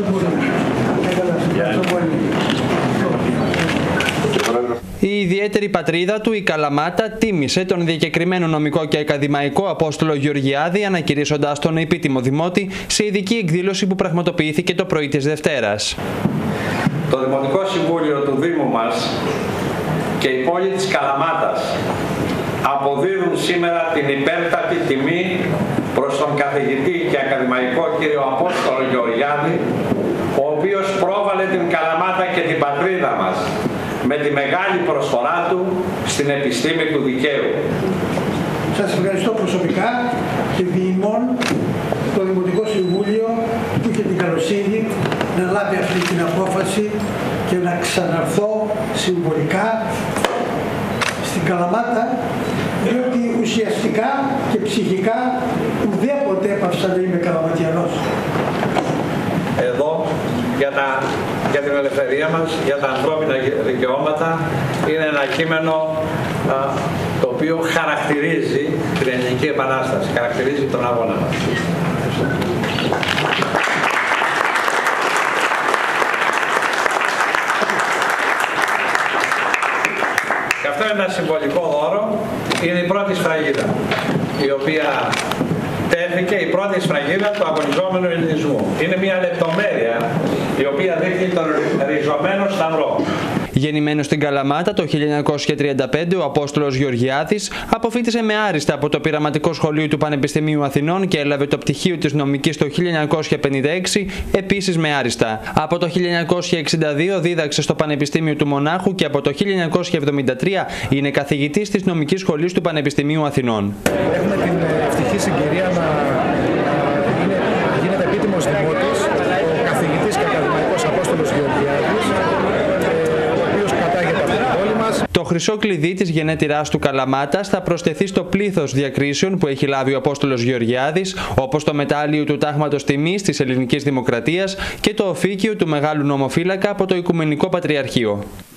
Η ιδιαίτερη πατρίδα του, η Καλαμάτα, τίμησε τον διακεκριμένο νομικό και ακαδημαϊκό Απόστολο Γεωργιάδη, ανακηρύσσοντας τον επίτιμο δημότη σε ειδική εκδήλωση που πραγματοποιήθηκε το πρωί της Δευτέρας. Το Δημοτικό Συμβούλιο του Δήμου μας και η πόλη της Καλαμάτας αποδίδουν σήμερα την υπέρτατη τιμή προς τον καθηγητή και ακαδημαϊκό κύριο Απόστολο Γεωργιάδη, ο οποίος πρόβαλε την Καλαμάτα και την πατρίδα μας με τη μεγάλη προσφορά του στην επιστήμη του δικαίου. Σας ευχαριστώ προσωπικά και διημών το Δημοτικό Συμβούλιο που είχε την καλοσύνη να λάβει αυτή την απόφαση και να ξαναρθώ συμβολικά στην Καλαμάτα, διότι ουσιαστικά και ψυχικά ουδέποτε έπαυσα να είμαι Καλαματιανός. Εδώ για την ελευθερία μας, για τα ανθρώπινα δικαιώματα, είναι ένα κείμενο το οποίο χαρακτηρίζει την Ελληνική Επανάσταση, χαρακτηρίζει τον αγώνα μας. Και αυτό είναι ένα συμβολικό δώρο, είναι η πρώτη σφραγίδα, η οποία τέθηκε, η πρώτη σφραγίδα του αγωνιζόμενου ελληνισμού. Είναι μια λεπτομέρεια η οποία δείχνει τον ριζωμένο σταυρό. Γεννημένος στην Καλαμάτα το 1935, ο Απόστολος Γεωργιάδης αποφοίτησε με άριστα από το Πειραματικό Σχολείο του Πανεπιστημίου Αθηνών και έλαβε το πτυχίο της νομικής το 1956, επίσης με άριστα. Από το 1962 δίδαξε στο Πανεπιστήμιο του Μονάχου και από το 1973 είναι καθηγητής της Νομικής Σχολής του Πανεπιστημίου Αθηνών. Έχουμε την ευτυχή συγκυρία να γίνεται επίτιμος δημότης ο καθηγητής και ακαδημαϊκός Απόστολος Γεωργιάδης, ο οποίος κατάγεται από την πόλη μας. Το χρυσό κλειδί της γενέτειράς του Καλαμάτας θα προσθεθεί στο πλήθος διακρίσεων που έχει λάβει ο Απόστολος Γεωργιάδης, όπως το μετάλλιο του Τάγματος Τιμής της Ελληνικής Δημοκρατίας και το οφίκιο του Μεγάλου Νομοφύλακα από το Οικουμενικό Πατριαρχείο.